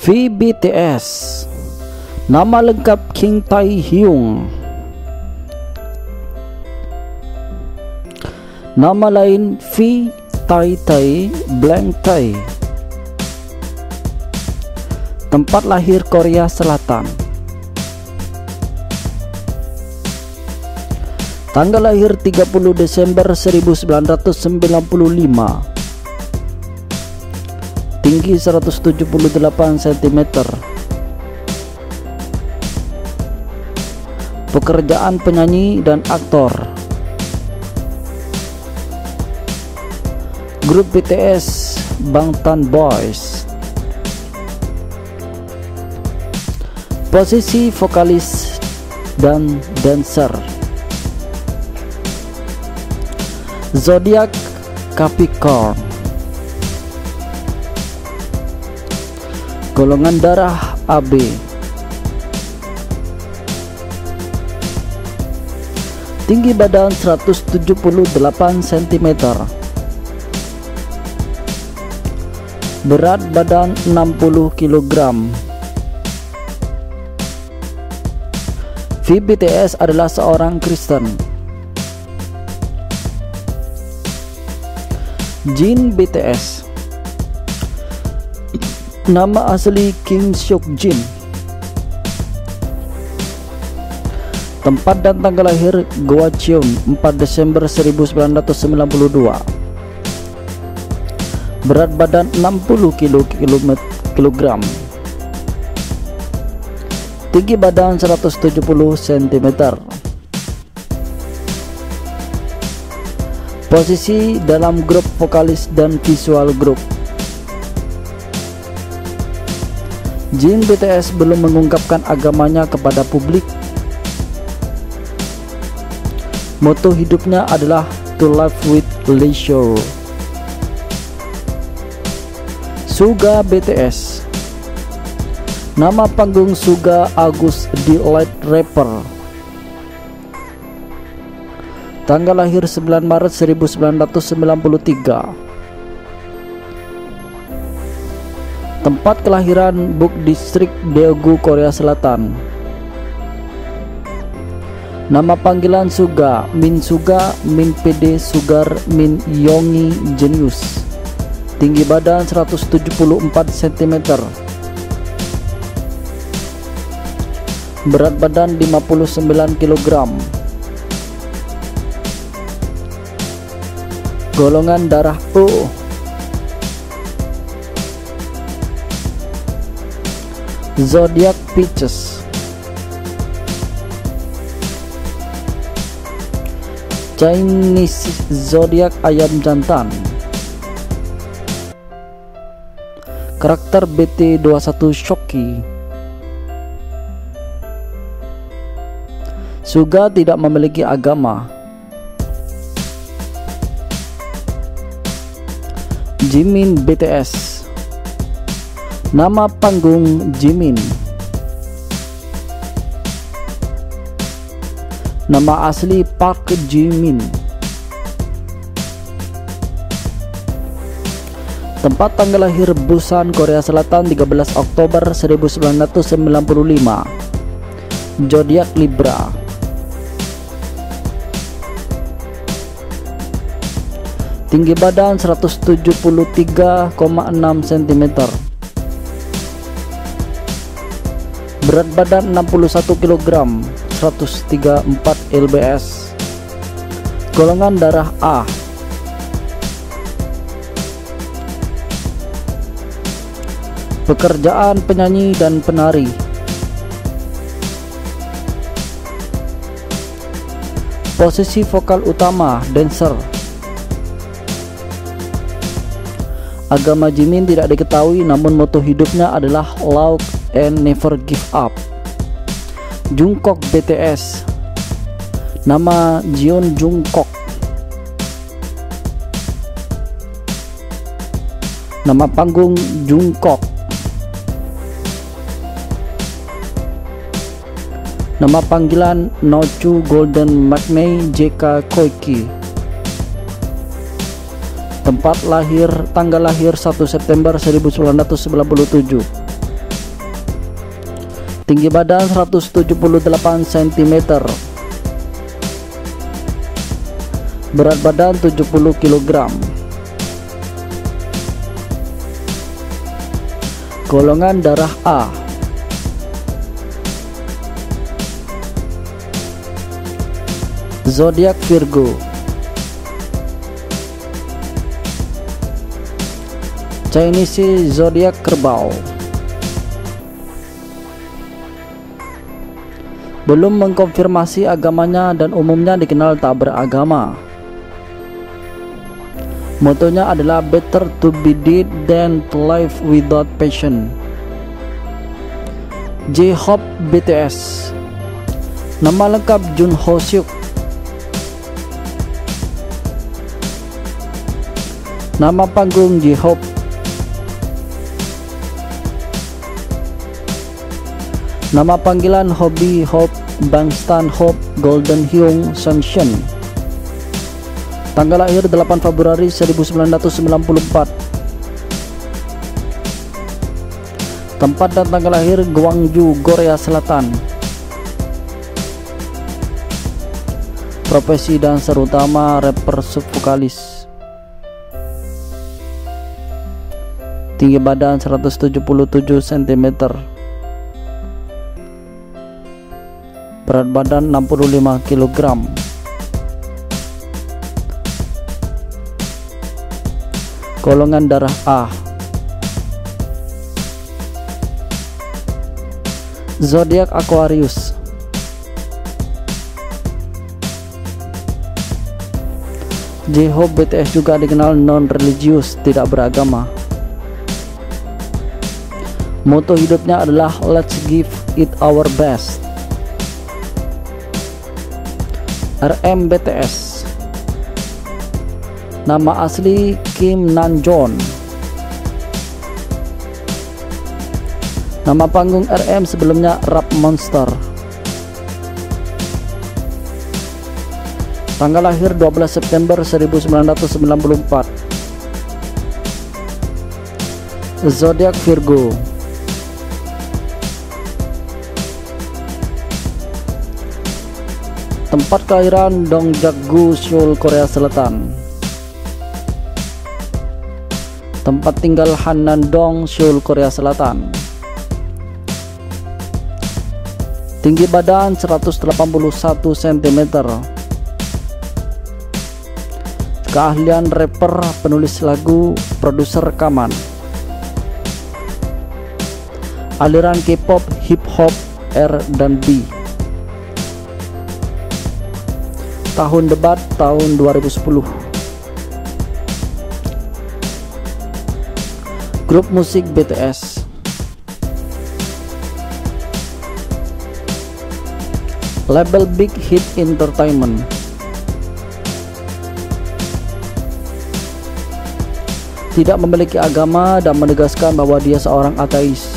VBTS. Nama lengkap Kim Taehyung. Nama lain V Tai Tai Blank Tai. Tempat lahir Korea Selatan. Tanggal lahir 30 Desember 1995. Tinggi 178 cm. Pekerjaan penyanyi dan aktor. Grup BTS Bangtan Boys. Posisi vokalis dan dancer. Zodiak Capricorn. Golongan darah AB. Tinggi badan 178 cm. Berat badan 60 kg. VBTS adalah seorang Kristen. Jin BTS. Nama asli Kim Seok Jin. Tempat dan tanggal lahir Gwacheon 4 Desember 1992. Berat badan 60 kg. Tinggi badan 170 cm. Posisi dalam grup vokalis dan visual grup. Jin BTS belum mengungkapkan agamanya kepada publik. Moto hidupnya adalah to live with leisure. Suga BTS. Nama panggung Suga Agus The Light Rapper. Tanggal lahir 9 Maret 1993. Tempat kelahiran Buk Distrik Daegu, Korea Selatan. Nama panggilan Suga, Min Suga, Min PD Sugar, Min Yongi Genius. Tinggi badan 174 cm. Berat badan 59 kg. Golongan darah O. Zodiak Pisces. Chinese zodiak ayam jantan. Karakter BT21 Shoki. Suga tidak memiliki agama. Jimin BTS. Nama panggung Jimin. Nama asli Park Jimin. Tempat tanggal lahir Busan, Korea Selatan 13 Oktober 1995. Zodiak Libra. Tinggi badan 173,6 cm. Berat badan 61 kg, 134 lbs. Golongan darah A. Pekerjaan penyanyi dan penari. Posisi vokal utama dancer. Agama Jimin tidak diketahui, namun moto hidupnya adalah love and never give up. Jungkook BTS. Nama Jeon Jungkook. Nama panggung Jungkook. Nama panggilan Nochu Golden Magmay JK Koiki. Tempat lahir, tanggal lahir 1 September 1997. Tinggi badan 178 cm. Berat badan 70 kg. Golongan darah A. Zodiak Virgo. Chinese zodiak Kerbau. Belum mengkonfirmasi agamanya dan umumnya dikenal tak beragama. Motonya adalah better to be dead than to live without passion. J-Hope BTS. Nama lengkap Jun Ho Seok. Nama panggung J-Hope. Nama panggilan Hobie Hope, Bangstan Hope, Golden Hyung Sunshine. Tanggal lahir 8 Februari 1994. Tempat dan tanggal lahir Gwangju, Korea Selatan. Profesi dancer utama rapper subvokalis. Tinggi badan 177 cm. Berat badan 65 kg. Golongan darah A. Zodiak Aquarius. J-Hope BTS juga dikenal non-religius, tidak beragama. Moto hidupnya adalah let's give it our best. RM BTS. Nama asli Kim Namjoon. Nama panggung RM sebelumnya Rap Monster. Tanggal lahir 12 September 1994. Zodiak Virgo. Tempat kelahiran Dongjak-gu, Seoul, Korea Selatan. Tempat tinggal Hannam-dong, Seoul, Korea Selatan. Tinggi badan 181 cm. Keahlian rapper, penulis lagu, produser rekaman. Aliran K-pop, hip hop, R&B. Tahun debat tahun 2010. Grup musik BTS. Label Big Hit Entertainment. Tidak memiliki agama dan menegaskan bahwa dia seorang ateis.